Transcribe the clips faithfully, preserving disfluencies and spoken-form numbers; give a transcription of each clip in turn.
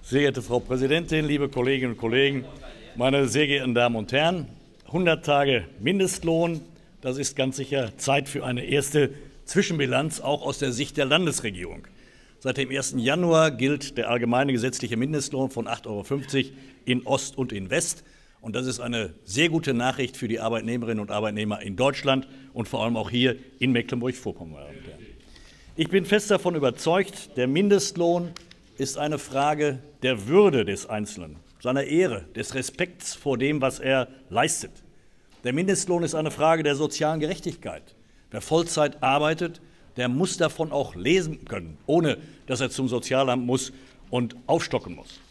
Sehr geehrte Frau Präsidentin, liebe Kolleginnen und Kollegen, meine sehr geehrten Damen und Herren! hundert Tage Mindestlohn, das ist ganz sicher Zeit für eine erste Zwischenbilanz, auch aus der Sicht der Landesregierung. Seit dem ersten Januar gilt der allgemeine gesetzliche Mindestlohn von acht Euro fünfzig in Ost und in West. Und das ist eine sehr gute Nachricht für die Arbeitnehmerinnen und Arbeitnehmer in Deutschland und vor allem auch hier in Mecklenburg-Vorpommern. Ich bin fest davon überzeugt, der Mindestlohn ist eine Frage der Würde des Einzelnen, seiner Ehre, des Respekts vor dem, was er leistet. Der Mindestlohn ist eine Frage der sozialen Gerechtigkeit. Wer Vollzeit arbeitet, der muss davon auch lesen können, ohne dass er zum Sozialamt muss und aufstocken muss.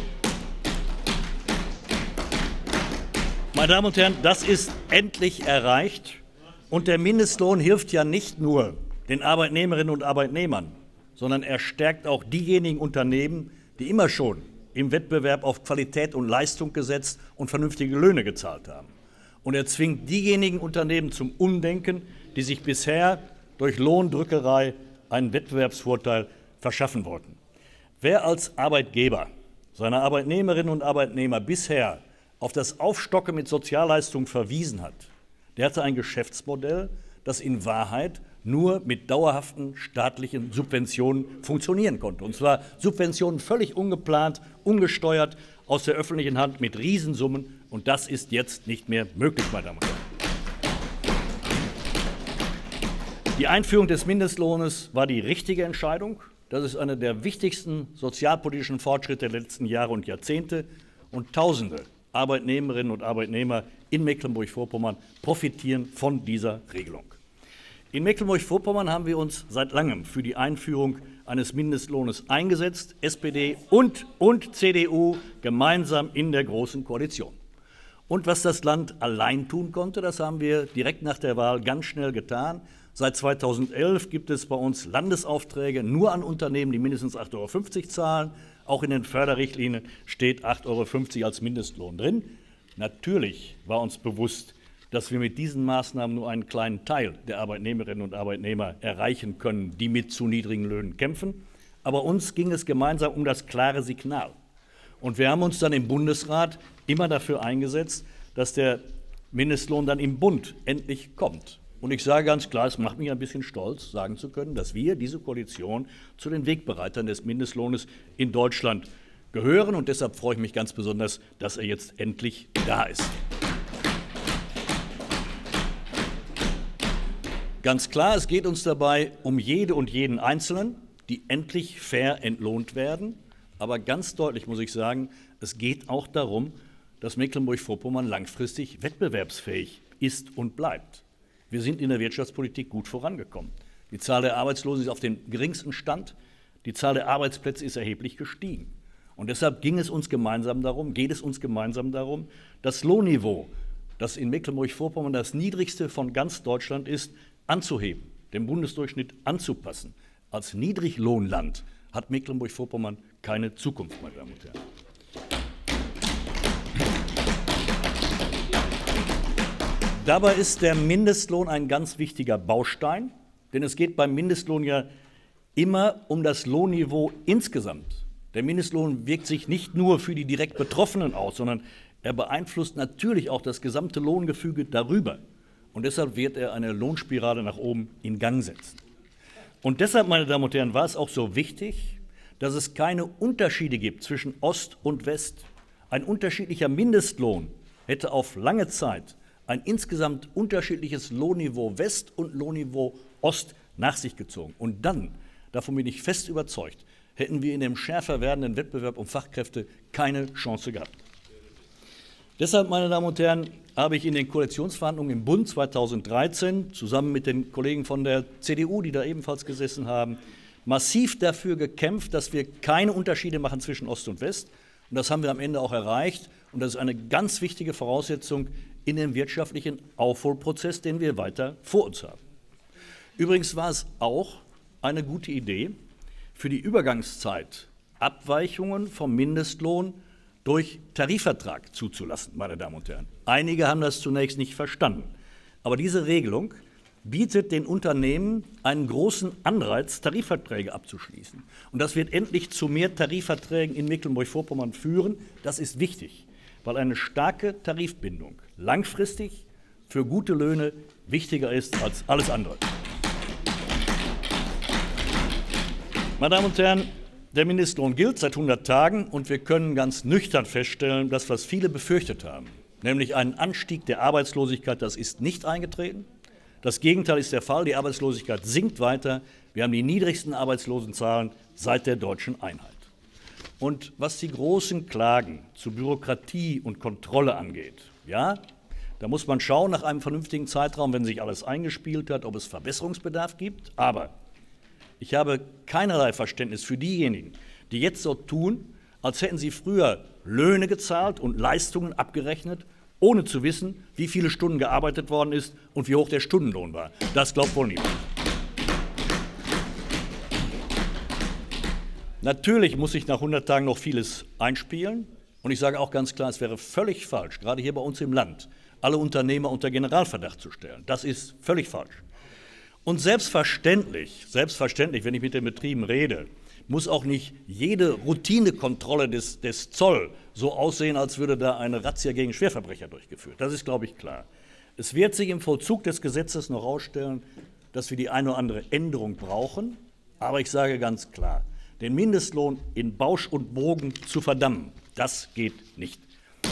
Meine Damen und Herren, das ist endlich erreicht. Und der Mindestlohn hilft ja nicht nur den Arbeitnehmerinnen und Arbeitnehmern, sondern er stärkt auch diejenigen Unternehmen, die immer schon im Wettbewerb auf Qualität und Leistung gesetzt und vernünftige Löhne gezahlt haben. Und er zwingt diejenigen Unternehmen zum Umdenken, die sich bisher durch Lohndrückerei einen Wettbewerbsvorteil verschaffen wollten. Wer als Arbeitgeber seine Arbeitnehmerinnen und Arbeitnehmer bisher auf das Aufstocken mit Sozialleistungen verwiesen hat, der hatte ein Geschäftsmodell, das in Wahrheit nur mit dauerhaften staatlichen Subventionen funktionieren konnte. Und zwar Subventionen völlig ungeplant, ungesteuert, aus der öffentlichen Hand mit Riesensummen. Und das ist jetzt nicht mehr möglich, meine Damen und Herren. Die Einführung des Mindestlohnes war die richtige Entscheidung. Das ist einer der wichtigsten sozialpolitischen Fortschritte der letzten Jahre und Jahrzehnte. Und Tausende Arbeitnehmerinnen und Arbeitnehmer in Mecklenburg-Vorpommern profitieren von dieser Regelung. In Mecklenburg-Vorpommern haben wir uns seit langem für die Einführung eines Mindestlohnes eingesetzt, S P D und, und C D U gemeinsam in der Großen Koalition. Und was das Land allein tun konnte, das haben wir direkt nach der Wahl ganz schnell getan. Seit zweitausendelf gibt es bei uns Landesaufträge nur an Unternehmen, die mindestens acht Euro fünfzig zahlen. Auch in den Förderrichtlinien steht acht Euro fünfzig als Mindestlohn drin. Natürlich war uns bewusst, dass wir mit diesen Maßnahmen nur einen kleinen Teil der Arbeitnehmerinnen und Arbeitnehmer erreichen können, die mit zu niedrigen Löhnen kämpfen. Aber uns ging es gemeinsam um das klare Signal. Und wir haben uns dann im Bundesrat immer dafür eingesetzt, dass der Mindestlohn dann im Bund endlich kommt. Und ich sage ganz klar, es macht mich ein bisschen stolz, sagen zu können, dass wir, diese Koalition, zu den Wegbereitern des Mindestlohnes in Deutschland gehören. Und deshalb freue ich mich ganz besonders, dass er jetzt endlich da ist. Ganz klar, es geht uns dabei um jede und jeden Einzelnen, die endlich fair entlohnt werden. Aber ganz deutlich muss ich sagen, es geht auch darum, dass Mecklenburg-Vorpommern langfristig wettbewerbsfähig ist und bleibt. Wir sind in der Wirtschaftspolitik gut vorangekommen. Die Zahl der Arbeitslosen ist auf dem geringsten Stand. Die Zahl der Arbeitsplätze ist erheblich gestiegen. Und deshalb ging es uns gemeinsam darum, geht es uns gemeinsam darum, das Lohnniveau, das in Mecklenburg-Vorpommern das niedrigste von ganz Deutschland ist, anzuheben, dem Bundesdurchschnitt anzupassen. Als Niedriglohnland hat Mecklenburg-Vorpommern keine Zukunft, meine Damen und Herren. Dabei ist der Mindestlohn ein ganz wichtiger Baustein, denn es geht beim Mindestlohn ja immer um das Lohnniveau insgesamt. Der Mindestlohn wirkt sich nicht nur für die direkt Betroffenen aus, sondern er beeinflusst natürlich auch das gesamte Lohngefüge darüber. Und deshalb wird er eine Lohnspirale nach oben in Gang setzen. Und deshalb, meine Damen und Herren, war es auch so wichtig, dass es keine Unterschiede gibt zwischen Ost und West. Ein unterschiedlicher Mindestlohn hätte auf lange Zeit ein insgesamt unterschiedliches Lohnniveau West und Lohnniveau Ost nach sich gezogen. Und dann, davon bin ich fest überzeugt, hätten wir in dem schärfer werdenden Wettbewerb um Fachkräfte keine Chance gehabt. Deshalb, meine Damen und Herren, habe ich in den Koalitionsverhandlungen im Bund zweitausenddreizehn zusammen mit den Kollegen von der C D U, die da ebenfalls gesessen haben, massiv dafür gekämpft, dass wir keine Unterschiede machen zwischen Ost und West. Und das haben wir am Ende auch erreicht. Und das ist eine ganz wichtige Voraussetzung in dem wirtschaftlichen Aufholprozess, den wir weiter vor uns haben. Übrigens war es auch eine gute Idee, für die Übergangszeit Abweichungen vom Mindestlohn durch Tarifvertrag zuzulassen, meine Damen und Herren. Einige haben das zunächst nicht verstanden. Aber diese Regelung bietet den Unternehmen einen großen Anreiz, Tarifverträge abzuschließen. Und das wird endlich zu mehr Tarifverträgen in Mecklenburg-Vorpommern führen. Das ist wichtig, weil eine starke Tarifbindung langfristig für gute Löhne wichtiger ist als alles andere. Meine Damen und Herren, der Mindestlohn gilt seit hundert Tagen und wir können ganz nüchtern feststellen, dass was viele befürchtet haben, nämlich einen Anstieg der Arbeitslosigkeit, das ist nicht eingetreten. Das Gegenteil ist der Fall, die Arbeitslosigkeit sinkt weiter. Wir haben die niedrigsten Arbeitslosenzahlen seit der deutschen Einheit. Und was die großen Klagen zu Bürokratie und Kontrolle angeht, ja, da muss man schauen nach einem vernünftigen Zeitraum, wenn sich alles eingespielt hat, ob es Verbesserungsbedarf gibt. Aber ich habe keinerlei Verständnis für diejenigen, die jetzt so tun, als hätten sie früher Löhne gezahlt und Leistungen abgerechnet, ohne zu wissen, wie viele Stunden gearbeitet worden ist und wie hoch der Stundenlohn war. Das glaubt wohl niemand. Natürlich muss sich nach hundert Tagen noch vieles einspielen. Und ich sage auch ganz klar, es wäre völlig falsch, gerade hier bei uns im Land, alle Unternehmer unter Generalverdacht zu stellen. Das ist völlig falsch. Und selbstverständlich, selbstverständlich, wenn ich mit den Betrieben rede, muss auch nicht jede Routinekontrolle des, des Zoll so aussehen, als würde da eine Razzia gegen Schwerverbrecher durchgeführt. Das ist, glaube ich, klar. Es wird sich im Vollzug des Gesetzes noch herausstellen, dass wir die eine oder andere Änderung brauchen. Aber ich sage ganz klar, den Mindestlohn in Bausch und Bogen zu verdammen, das geht nicht.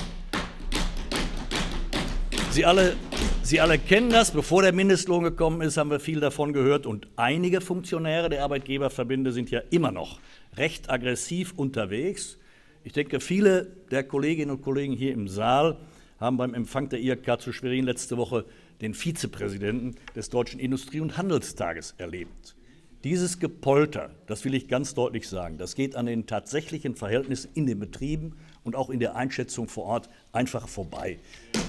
Sie alle, Sie alle kennen das, bevor der Mindestlohn gekommen ist, haben wir viel davon gehört. Und einige Funktionäre der Arbeitgeberverbände sind ja immer noch recht aggressiv unterwegs. Ich denke, viele der Kolleginnen und Kollegen hier im Saal haben beim Empfang der I H K zu Schwerin letzte Woche den Vizepräsidenten des Deutschen Industrie- und Handelstages erlebt. Dieses Gepolter, das will ich ganz deutlich sagen, das geht an den tatsächlichen Verhältnissen in den Betrieben und auch in der Einschätzung vor Ort einfach vorbei.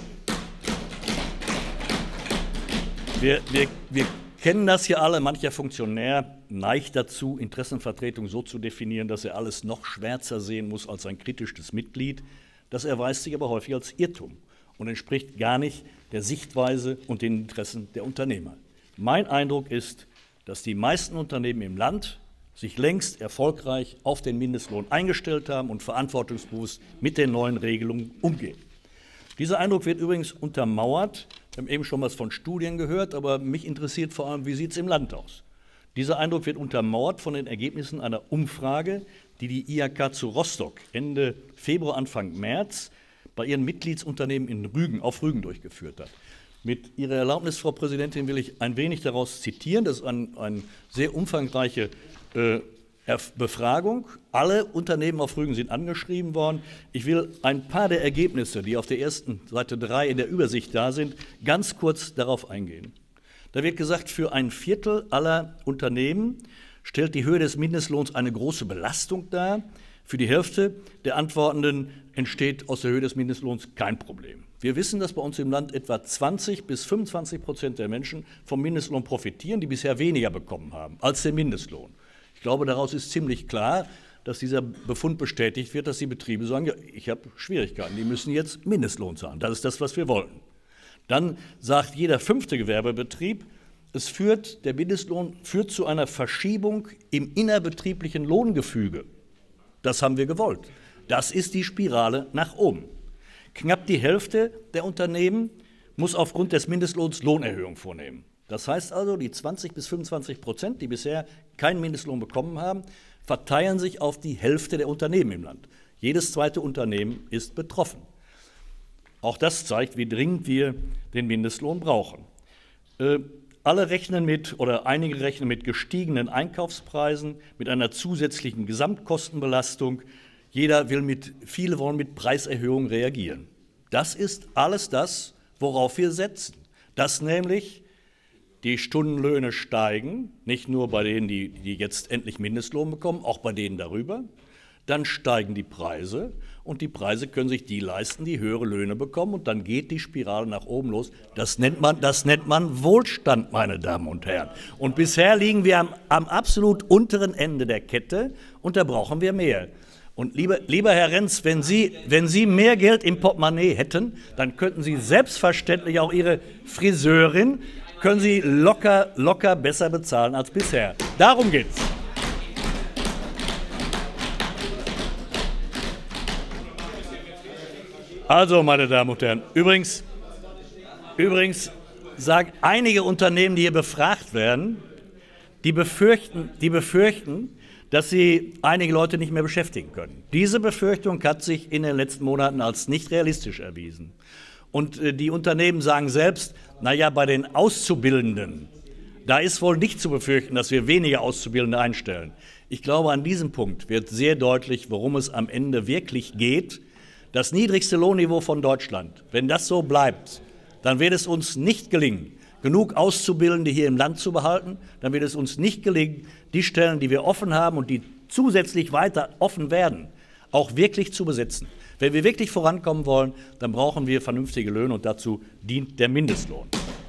Wir, wir, wir kennen das hier alle, mancher Funktionär neigt dazu, Interessenvertretung so zu definieren, dass er alles noch schwärzer sehen muss als ein kritisches Mitglied. Das erweist sich aber häufig als Irrtum und entspricht gar nicht der Sichtweise und den Interessen der Unternehmer. Mein Eindruck ist, dass die meisten Unternehmen im Land sich längst erfolgreich auf den Mindestlohn eingestellt haben und verantwortungsbewusst mit den neuen Regelungen umgehen. Dieser Eindruck wird übrigens untermauert. Wir haben eben schon was von Studien gehört, aber mich interessiert vor allem, wie sieht es im Land aus? Dieser Eindruck wird untermauert von den Ergebnissen einer Umfrage, die die I H K zu Rostock Ende Februar, Anfang März bei ihren Mitgliedsunternehmen in Rügen, auf Rügen durchgeführt hat. Mit Ihrer Erlaubnis, Frau Präsidentin, will ich ein wenig daraus zitieren. Das ist eine ein sehr umfangreiche äh, Befragung. Alle Unternehmen auf Rügen sind angeschrieben worden. Ich will ein paar der Ergebnisse, die auf der ersten Seite drei in der Übersicht da sind, ganz kurz darauf eingehen. Da wird gesagt, für ein Viertel aller Unternehmen stellt die Höhe des Mindestlohns eine große Belastung dar. Für die Hälfte der Antwortenden entsteht aus der Höhe des Mindestlohns kein Problem. Wir wissen, dass bei uns im Land etwa zwanzig bis fünfundzwanzig Prozent der Menschen vom Mindestlohn profitieren, die bisher weniger bekommen haben als der Mindestlohn. Ich glaube, daraus ist ziemlich klar, dass dieser Befund bestätigt wird, dass die Betriebe sagen, ja, ich habe Schwierigkeiten, die müssen jetzt Mindestlohn zahlen. Das ist das, was wir wollten. Dann sagt jeder fünfte Gewerbebetrieb, es führt, der Mindestlohn führt zu einer Verschiebung im innerbetrieblichen Lohngefüge. Das haben wir gewollt. Das ist die Spirale nach oben. Knapp die Hälfte der Unternehmen muss aufgrund des Mindestlohns Lohnerhöhung vornehmen. Das heißt also, die zwanzig bis fünfundzwanzig Prozent, die bisher keinen Mindestlohn bekommen haben, verteilen sich auf die Hälfte der Unternehmen im Land. Jedes zweite Unternehmen ist betroffen. Auch das zeigt, wie dringend wir den Mindestlohn brauchen. Äh, alle rechnen mit, oder einige rechnen mit gestiegenen Einkaufspreisen, mit einer zusätzlichen Gesamtkostenbelastung. Jeder will mit, viele wollen mit Preiserhöhungen reagieren. Das ist alles das, worauf wir setzen. Dass nämlich die Stundenlöhne steigen, nicht nur bei denen, die, die jetzt endlich Mindestlohn bekommen, auch bei denen darüber. Dann steigen die Preise und die Preise können sich die leisten, die höhere Löhne bekommen und dann geht die Spirale nach oben los. Das nennt man, das nennt man Wohlstand, meine Damen und Herren. Und bisher liegen wir am, am absolut unteren Ende der Kette und da brauchen wir mehr. Und lieber, lieber Herr Renz, wenn Sie, wenn Sie mehr Geld im Portemonnaie hätten, dann könnten Sie selbstverständlich auch Ihre Friseurin können Sie locker, locker besser bezahlen als bisher. Darum geht's. Also, meine Damen und Herren, übrigens, übrigens sagen einige Unternehmen, die hier befragt werden, die befürchten, die befürchten, dass sie einige Leute nicht mehr beschäftigen können. Diese Befürchtung hat sich in den letzten Monaten als nicht realistisch erwiesen. Und die Unternehmen sagen selbst, naja, bei den Auszubildenden, da ist wohl nicht zu befürchten, dass wir weniger Auszubildende einstellen. Ich glaube, an diesem Punkt wird sehr deutlich, worum es am Ende wirklich geht. Das niedrigste Lohnniveau von Deutschland, wenn das so bleibt, dann wird es uns nicht gelingen, genug Auszubildende hier im Land zu behalten. Dann wird es uns nicht gelingen, die Stellen, die wir offen haben und die zusätzlich weiter offen werden, auch wirklich zu besetzen. Wenn wir wirklich vorankommen wollen, dann brauchen wir vernünftige Löhne und dazu dient der Mindestlohn.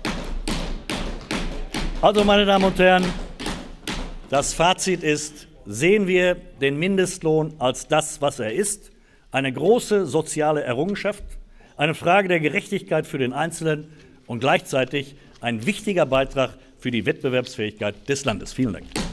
Also, meine Damen und Herren, das Fazit ist, sehen wir den Mindestlohn als das, was er ist, eine große soziale Errungenschaft, eine Frage der Gerechtigkeit für den Einzelnen und gleichzeitig ein wichtiger Beitrag für die Wettbewerbsfähigkeit des Landes. Vielen Dank.